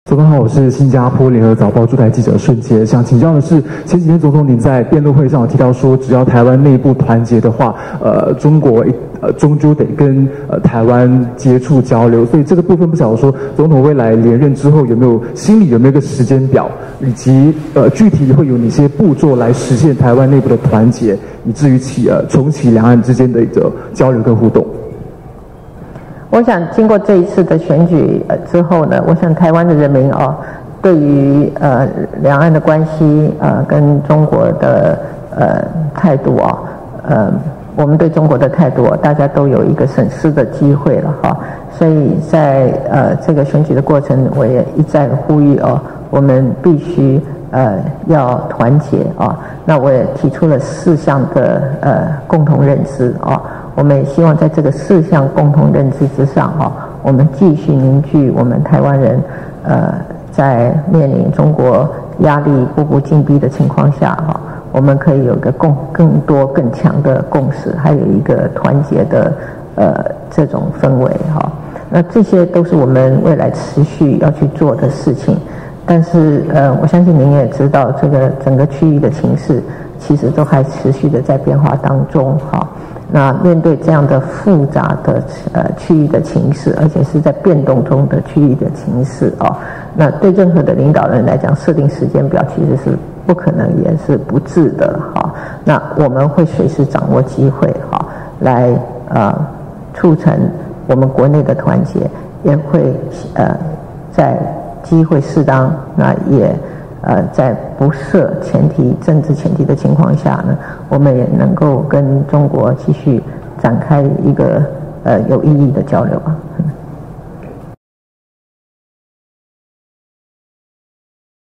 总统好，我是新加坡联合早报驻台记者顺杰。想请教的是，前几天总统您在辩论会上有提到说，只要台湾内部团结的话，中国终究得跟台湾接触交流。所以这个部分不晓得说，总统未来连任之后心里有没有一个时间表，以及具体会有哪些步骤来实现台湾内部的团结，以至于重启两岸之间的一个交流跟互动。 我想经过这一次的选举之后呢，我想台湾的人民对于两岸的关系跟中国的态度我们对中国的态度大家都有一个审视的机会了所以在这个选举的过程，我也一再呼吁我们必须要团结那我也提出了4项的共同认知我们也希望在这个4项共同认知之上我们继续凝聚我们台湾人在面临中国压力步步紧逼的情况下我们可以有一个更多更强的共识，还有一个团结的这种氛围那这些都是我们未来持续要去做的事情。但是我相信您也知道，这个整个区域的情势其实都还持续的在变化当中那面对这样的复杂的区域的情势，而且是在变动中的区域的情势那对任何的领导人来讲，设定时间表其实是不可能也是不智的那我们会随时掌握机会来促成我们国内的团结，也会在机会适当，那也在不设政治前提的情况下呢，我们也能够跟中国继续展开一个有意义的交流